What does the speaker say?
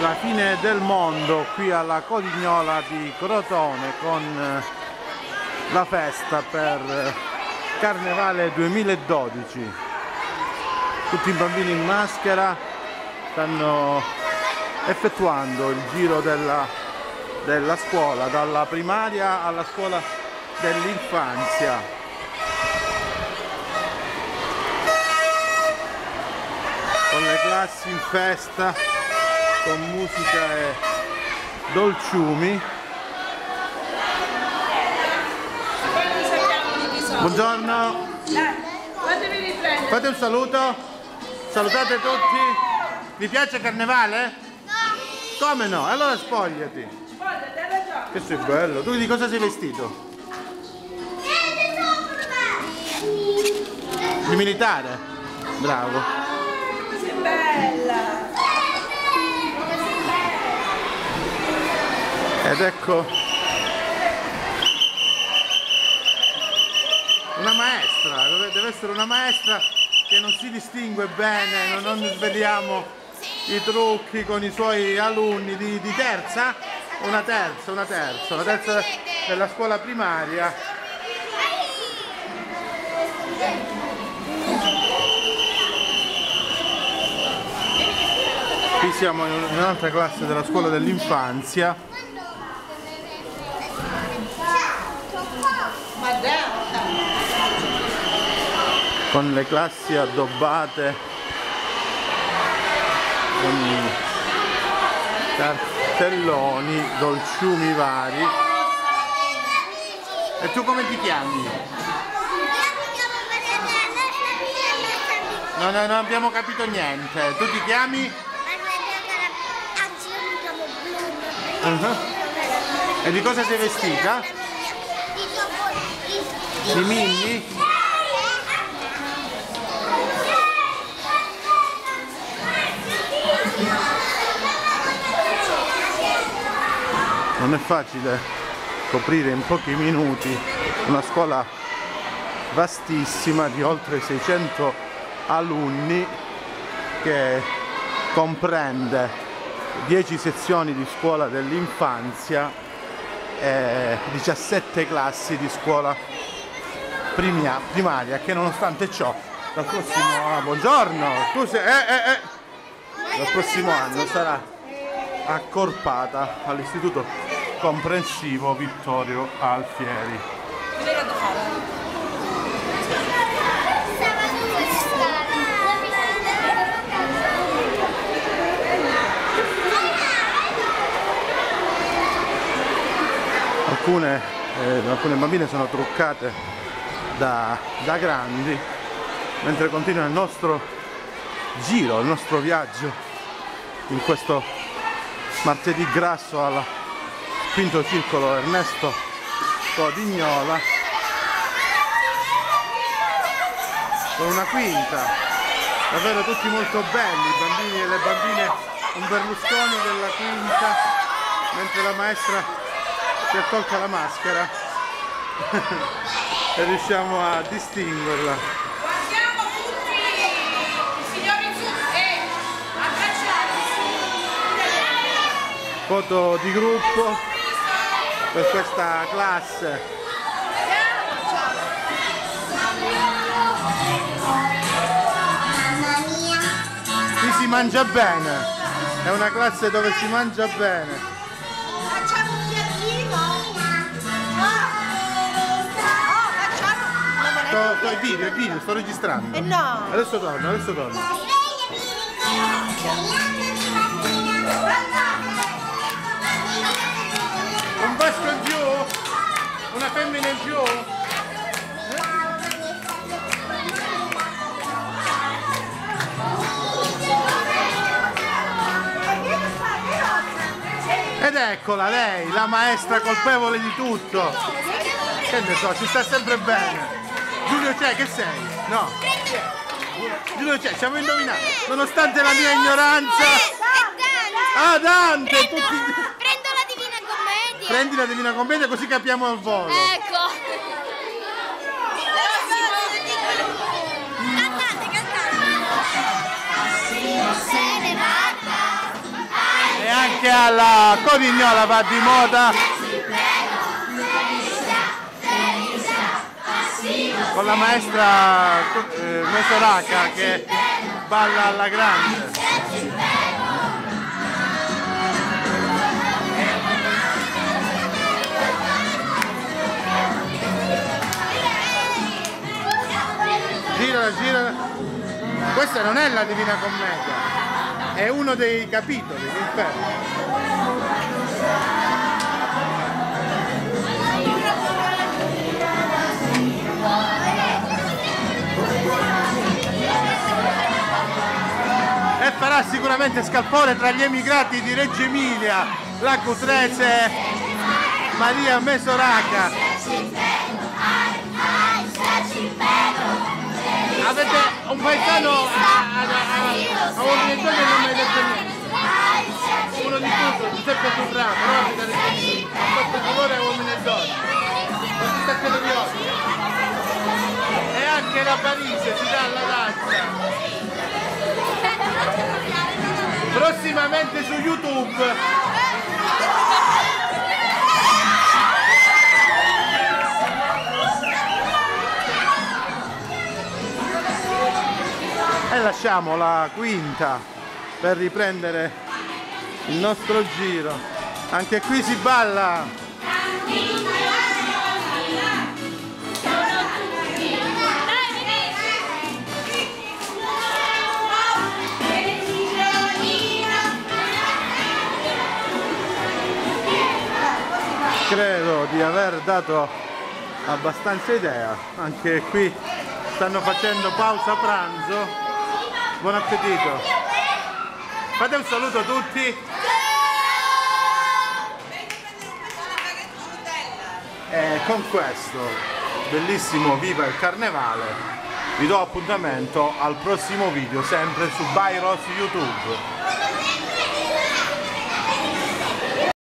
la fine del mondo qui alla Codignola di Crotone con la festa per Carnevale 2012. Tutti i bambini in maschera stanno effettuando il giro della scuola, dalla primaria alla scuola dell'infanzia. Con le classi in festa, con musica e dolciumi. Buongiorno, fate un saluto, salutate tutti. Vi piace Carnevale? No! Come no? Allora spogliati. Spogliati, hai ragione. Che sei bello, tu di cosa sei vestito? Di militare? Bravo. Sei bella. Ed ecco una maestra, deve essere una maestra che non si distingue bene, non sveliamo i trucchi con i suoi alunni di terza? Una terza della scuola primaria. Qui siamo in un'altra classe della scuola dell'infanzia. Con le classi addobbate con cartelloni, dolciumi vari. E tu come ti chiami? No, non abbiamo capito niente. Tu ti chiami? E di cosa sei vestita? Di Minnie? Non è facile coprire in pochi minuti una scuola vastissima di oltre 600 alunni che comprende 10 sezioni di scuola dell'infanzia e 17 classi di scuola primaria, che nonostante ciò dal prossimo anno, buongiorno, dal prossimo anno sarà accorpata all'istituto comprensivo Vittorio Alfieri. Alcune bambine sono truccate da grandi, mentre continua il nostro giro, il nostro viaggio in questo martedì grasso al quinto circolo Ernesto Codignola, con una quinta, davvero tutti molto belli, i bambini e le bambine, un Berlusconi della quinta, mentre la maestra si è tolta la maschera e riusciamo a distinguerla. Guardiamo tutti, signori su, abbracciati. Foto di gruppo per questa classe. Qui si mangia bene, è una classe dove si mangia bene. Facciamo un piattino. Sto il video, sto registrando. No. Adesso torno. Un vasco in più? Una femmina in più? Ed eccola lei, la maestra colpevole di tutto. Che ne so, ci sta sempre bene. Giulio c'è, che sei? No. Giulio c'è, ci avevo indovinato. Nonostante la mia ignoranza. Ah, Dante! Prendo la Divina Commedia. Prendi la Divina Commedia così capiamo al volo. Ecco. Cantate. E anche alla Covignola va di moda con la maestra Mesoraca che balla alla grande. Girala, girala. Questa non è la Divina Commedia, è uno dei capitoli dell'Inferno. E farà sicuramente scalpore tra gli emigrati di Reggio Emilia, la cutrese Maria Mesoraca. Avete un paesano a un rientone non mi hai detto niente. Uno di tutto, Giuseppe Tubrano, no? Ha fatto favore a uomini e donne. Non si sta di oggi. E anche la Parigi si dà alla danza. Prossimamente su YouTube. E lasciamo la quinta per riprendere il nostro giro. Anche qui si balla. Credo di aver dato abbastanza idea. Anche qui stanno facendo pausa pranzo. Buon appetito! Fate un saluto a tutti! E con questo bellissimo Viva il Carnevale vi do appuntamento al prossimo video sempre su Byros YouTube.